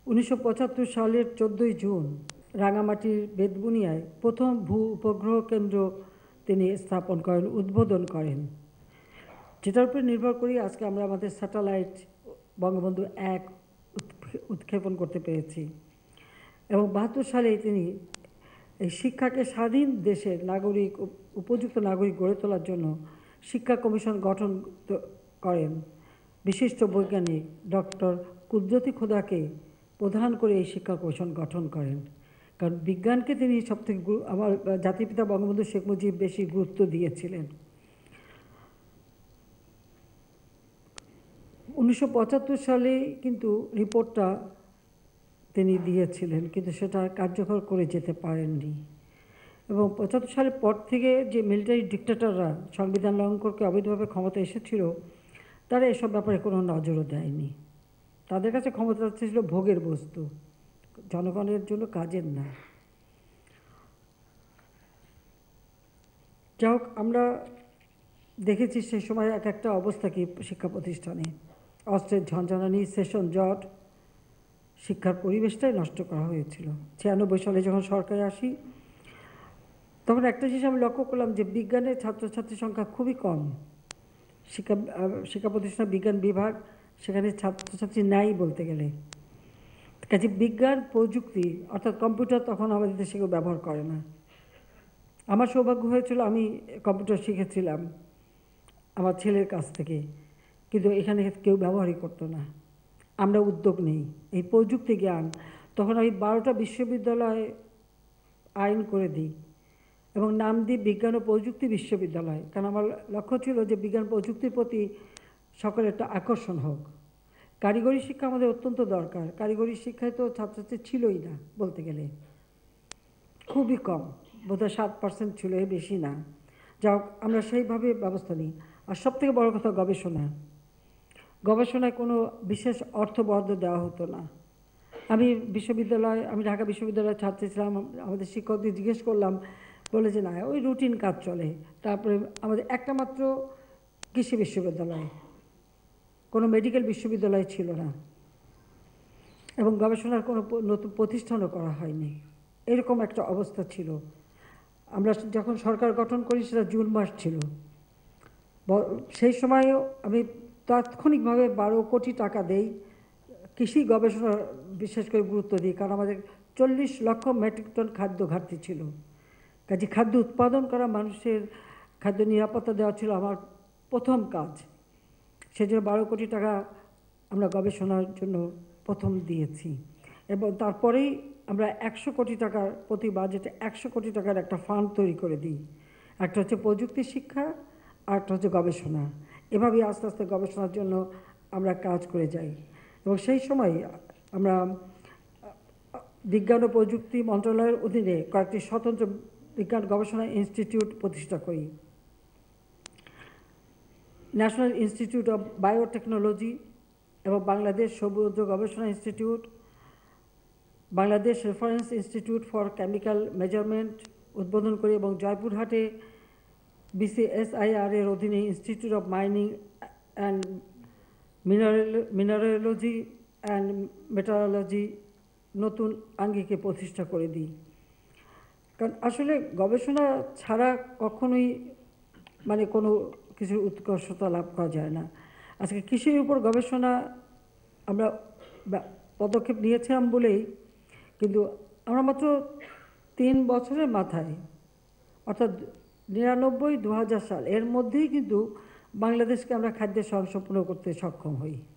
1975 সালের 14 জুন রাঙামাটির বেতবুনিয়ায় প্রথম ভূ উপগ্রহ কেন্দ্র তিনি স্থাপন করেন, উদ্বোধন করেন, যেটার উপর নির্ভর করি আজকে আমরা আমাদের স্যাটেলাইট বঙ্গবন্ধু 1 উৎক্ষেপণ করতে পেরেছি। এবং 72 সালে তিনি এই শিক্ষাকে স্বাধীন দেশের নাগরিক, উপযুক্ত নাগরিক গড়ে তোলার জন্য শিক্ষা কমিশন গঠন করেন। বিশিষ্ট বৈজ্ঞানিক ডক্টর কুদরতি খোদাকে প্রধান করে এই শিক্ষা কমিশন গঠন করেন, কারণ বিজ্ঞানকে তিনি সবথেকে আমার জাতিপিতা বঙ্গবন্ধু শেখ মুজিব বেশি গুরুত্ব দিয়েছিলেন। 1975 সালে কিন্তু রিপোর্টটা তিনি দিয়েছিলেন, কিন্তু সেটা কার্যকর করে যেতে পারেননি। এবং 75 সালের পর থেকে যে মিলিটারি ডিক্টেটররা সংবিধান লঙ্ঘন করে অবৈধভাবে ক্ষমতা এসেছিল, তারা এসব ব্যাপারে কোনো নজরও দেয়নি। তাদের কাছে ক্ষমতা ছিল ভোগের বস্তু, জনগণের জন্য কাজের না। যাই হোক, আমরা দেখেছি সে সময় এক একটা অবস্থা কি শিক্ষা প্রতিষ্ঠানে, অস্ত্রের ঝনঝনানি, সেশন জট, শিক্ষার পরিবেশটাই নষ্ট করা হয়েছিল। 96 সালে যখন সরকারে আসি, তখন একটা জিনিস আমি লক্ষ্য করলাম যে বিজ্ঞানের ছাত্রছাত্রীর সংখ্যা খুবই কম। শিক্ষা প্রতিষ্ঠান বিজ্ঞান বিভাগ, সেখানে ছাত্রছাত্রী নাই বলতে গেলে। কাজে বিজ্ঞান প্রযুক্তি অর্থাৎ কম্পিউটার তখন আমাদের দেশে কেউ ব্যবহার করে না। আমার সৌভাগ্য হয়েছিল, আমি কম্পিউটার শিখেছিলাম আমার ছেলের কাছ থেকে, কিন্তু এখানে কেউ ব্যবহারই করতো না। আমরা উদ্যোগ নেই এই প্রযুক্তি জ্ঞান, তখন আমি 12টা বিশ্ববিদ্যালয় আইন করে দিই এবং নাম দিই বিজ্ঞান ও প্রযুক্তি বিশ্ববিদ্যালয়, কারণ আমার লক্ষ্য ছিল যে বিজ্ঞান প্রযুক্তির প্রতি সকলের একটা আকর্ষণ হোক। কারিগরি শিক্ষা আমাদের অত্যন্ত দরকার। কারিগরি শিক্ষায় তো ছাত্রছাত্রী ছিলই না বলতে গেলে, খুবই কম, বোধহয় 7% ছিল, এর বেশি না। যাও, আমরা সেইভাবে ব্যবস্থা নিই। আর সবথেকে বড় কথা গবেষণায় কোনো বিশেষ অর্থ বরাদ্দ দেওয়া হতো না। আমি ঢাকা বিশ্ববিদ্যালয়ের ছাত্রী ছিলাম, আমাদের শিক্ষকদের জিজ্ঞেস করলাম, বলে যে না, ওই রুটিন কাজ চলে। তারপরে আমাদের একটা মাত্র কৃষি বিশ্ববিদ্যালয়, কোনো মেডিকেল বিশ্ববিদ্যালয় ছিল না, এবং গবেষণার কোনো নতুন প্রতিষ্ঠানও করা হয়নি। এরকম একটা অবস্থা ছিল। আমরা যখন সরকার গঠন করি সেটা জুন মাস ছিল। সেই সময়ও আমি তাৎক্ষণিকভাবে 12 কোটি টাকা দেই কৃষি গবেষণা, বিশেষ করে গুরুত্ব দিই, কারণ আমাদের 40 লক্ষ মেট্রিক টন খাদ্য ঘাটতি ছিল। কাজে খাদ্য উৎপাদন করা, মানুষের খাদ্য নিরাপত্তা দেওয়া ছিল আমার প্রথম কাজ। সেজন্য 12 কোটি টাকা আমরা গবেষণার জন্য প্রথম দিয়েছি। এবং তারপরেই আমরা 100 কোটি টাকার, প্রতি বাজেটে 100 কোটি টাকার একটা ফান্ড তৈরি করে দিই। একটা হচ্ছে প্রযুক্তি শিক্ষা, আর একটা হচ্ছে গবেষণা। এভাবেই আস্তে আস্তে গবেষণার জন্য আমরা কাজ করে যাই। এবং সেই সময় আমরা বিজ্ঞান ও প্রযুক্তি মন্ত্রণালয়ের অধীনে কয়েকটি স্বতন্ত্র বিজ্ঞান গবেষণা ইনস্টিটিউট প্রতিষ্ঠা করি। ন্যাশনাল ইনস্টিটিউট অফ বায়োটেকনোলজি এবং বাংলাদেশ সমুদ্র গবেষণা institute, Bangladesh reference institute for chemical measurement উদ্বোধন করি, এবং জয়পুরহাটে BCSIR এর অধীনে institute of mining and mineralogy and metrology নতুন আঙ্গিকে প্রতিষ্ঠা করে দিই। কারণ আসলে গবেষণা ছাড়া কখনোই কোনো কিছুর উৎকর্ষতা লাভ করা যায় না। আজকে কৃষির উপর গবেষণা আমরা পদক্ষেপ নিয়েছিলাম বলেই, কিন্তু আমরা মাত্র 3 বছরের মাথায়, অর্থাৎ 99-2000 সাল, এর মধ্যেই কিন্তু বাংলাদেশকে আমরা খাদ্যে স্বয়ংসম্পূর্ণ করতে সক্ষম হই।